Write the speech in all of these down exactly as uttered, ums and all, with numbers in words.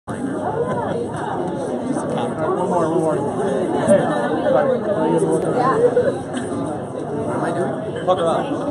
One more, one more. Hey, sorry. What am I doing? Talk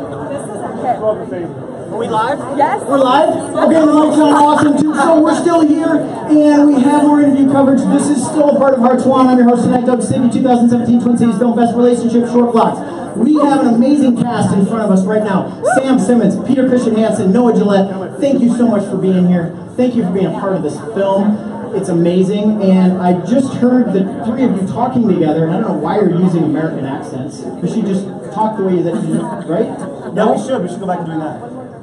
about. Okay. Are we live? Yes. We're live? Okay, the mics on awesome too. So we're still here and we have more interview coverage. This is still a part of Hartwan. I'm your host tonight, Douglas Sidney, two thousand seventeen Twin Cities Film Fest Relationship Short Vlogs. We have an amazing cast in front of us right now. Sam Simmons, Peter Christian Hansen, Noah Gillett. Thank you so much for being here. Thank you for being a part of this film. It's amazing, and I just heard the three of you talking together, and I don't know why you're using American accents. We should just talk the way that you, right? Yeah, No? we should. We should go back and doing that.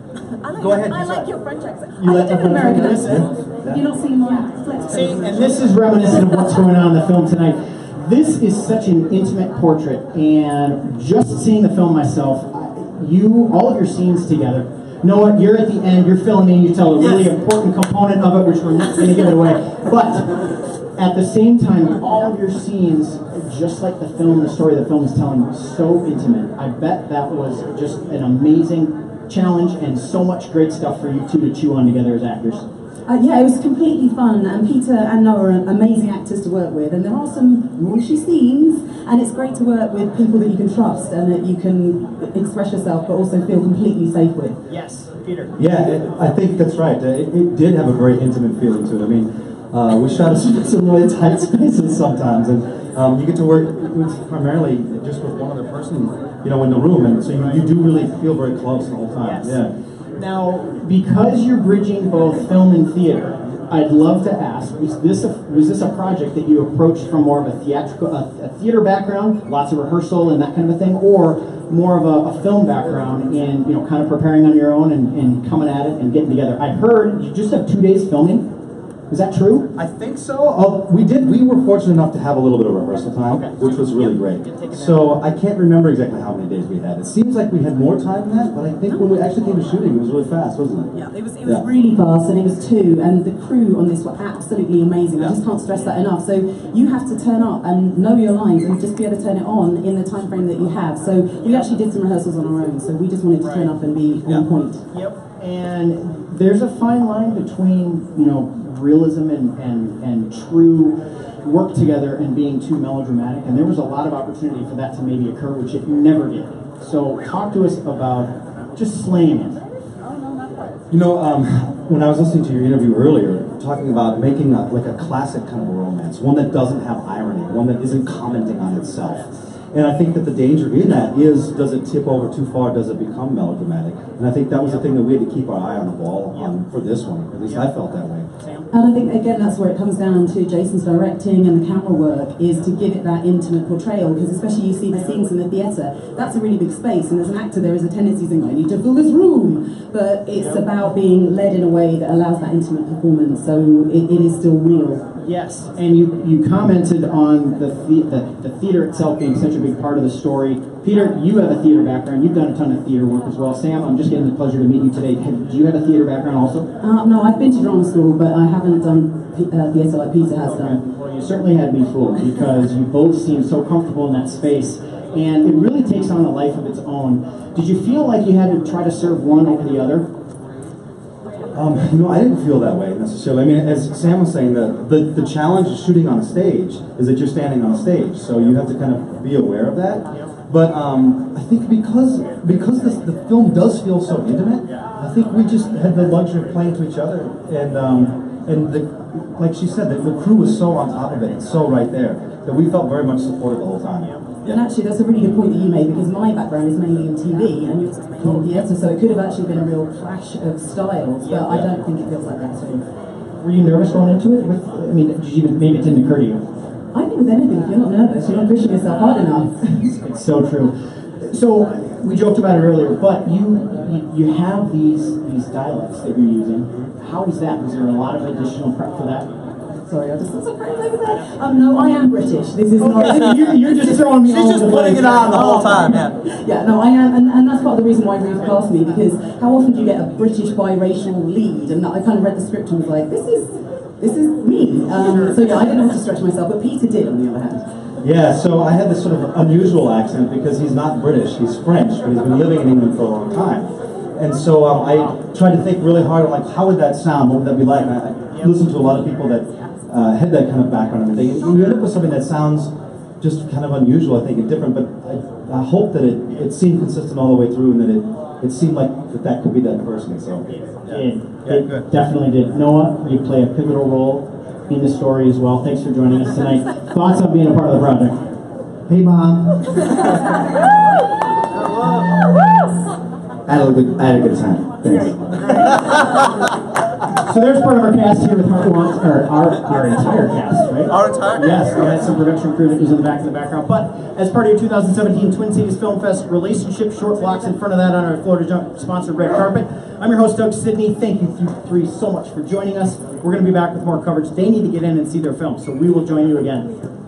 I like Go ahead. I like your French accent. You I like did the an American French accent. accent? You don't see mine. Flex. See, and this is reminiscent of what's going on in the film tonight. This is such an intimate portrait, and just seeing the film myself, you, all of your scenes together. Noah, you're at the end, you're filming, you tell a really yes. important component of it, which we're not going to give it away. But at the same time, all of your scenes, just like the film, the story the film is telling, so intimate. I bet that was just an amazing challenge and so much great stuff for you two to chew on together as actors. Uh, yeah, it was completely fun, and Peter and Noah are amazing actors to work with, and there are some raunchy scenes, and it's great to work with people that you can trust and that you can express yourself but also feel completely safe with. Yes, Peter. Yeah, it, I think that's right. Uh, it, it did have a very intimate feeling to it. I mean, uh, we shot in some really tight spaces sometimes, and um, you get to work with primarily just with one other person, you know, in the room, and so you, you do really feel very close the whole time. Yes. Yeah. Now, because you're bridging both film and theater, I'd love to ask, was this a, was this a project that you approached from more of a theatrical, a, a theater background, lots of rehearsal and that kind of a thing, or more of a, a film background and, you know, kind of preparing on your own and, and coming at it and getting together? I heard you just have two days filming. Is that true? I think so. Uh, we did. We were fortunate enough to have a little bit of rehearsal time, okay. which was really great. So I can't remember exactly how many days we had. It seems like we had more time than that, but I think when we actually came to shooting, it was really fast, wasn't it? Yeah, it was. It was yeah. really fast, and it was two. And the crew on this were absolutely amazing. Yeah. I just can't stress that enough. So you have to turn up and know your lines and just be able to turn it on in the time frame that you have. So we actually did some rehearsals on our own. So we just wanted to turn up and be yeah. on point. Yep. And there's a fine line between, you know, realism and, and, and true work together and being too melodramatic, and there was a lot of opportunity for that to maybe occur, which it never did. So talk to us about just slaying it. You know, um, when I was listening to your interview earlier, talking about making a, like a classic kind of a romance, one that doesn't have irony, one that isn't commenting on itself. And I think that the danger in that is, does it tip over too far? Does it become melodramatic? And I think that was the thing that we had to keep our eye on the ball on for this one. At least I felt that way. And I think, again, that's where it comes down to Jason's directing and the camera work, is to give it that intimate portrayal, because especially you see the scenes in the theatre, that's a really big space, and as an actor there is a tendency to think, I need to fill this room, but it's about being led in a way that allows that intimate performance, so it, it is still real. Yes, and you, you commented on the, the, the theater itself being such a big part of the story. Peter, you have a theater background. You've done a ton of theater work as well. Sam, I'm just getting the pleasure to meet you today. Have, do you have a theater background also? Uh, no, I've been to drama school, but I haven't done uh, theater like Peter has okay. done. Well, you certainly had me fooled, because you both seem so comfortable in that space, and it really takes on a life of its own. Did you feel like you had to try to serve one over the other? Um, you know, I didn't feel that way necessarily. I mean, as Sam was saying, the, the, the challenge of shooting on a stage is that you're standing on a stage, so you have to kind of be aware of that. But um, I think because because this, the film does feel so intimate, I think we just had the luxury of playing to each other, and um, and the, like she said, the, the crew was so on top of it and so right there that we felt very much supported the whole time. Yeah. And actually, that's a really good point that you made, because my background is mainly in T V and yours is mainly in theatre, so it could have actually been a real clash of styles, but yeah. I don't think it feels like that at all. Were you nervous going into it? With, I mean, did you even, maybe it didn't occur to you? I think with anything, if you're not nervous, you're not pushing yourself hard enough. It's so true. So, we joked about it earlier, but you you have these these dialects that you're using. How was that? Was there a lot of additional prep for that? Sorry, I just was surprised over there. Um, no, I am British. This is not. you're, you're just throwing me. She's all just the putting place. it on the whole time, yeah. Yeah, no, I am, and, and that's part of the reason why Ruth cast me, because how often do you get a British biracial lead? And I kind of read the script and was like, this is this is me. Um, so yeah, I didn't have to stretch myself, but Peter did, on the other hand. Yeah, so I had this sort of unusual accent because he's not British, he's French, but he's been living in England for a long time. And so um, I tried to think really hard on, like, how would that sound, what would that be like? And I, listened to a lot of people that uh, had that kind of background and everything. And you end up with something that sounds just kind of unusual, I think, and different, but I, I hope that it, it seemed consistent all the way through and that it, it seemed like that, that could be that person. So It, Yeah, it good. definitely did. Noah, you play a pivotal role in the story as well. Thanks for joining us tonight. Thoughts on being a part of the project? Hey, Mom. I had a good, I had a good time. Thanks. So there's part of our cast here with part one, or our, our entire cast, right? Our entire cast. Yes, we had some production crew that was in the back in the background. But as part of your two thousand seventeen Twin Cities Film Fest relationship short blocks in front of that on our Fleurdejunk sponsored red carpet, I'm your host, Douglas Sidney. Thank you three so much for joining us. We're going to be back with more coverage. They need to get in and see their film, so we will join you again.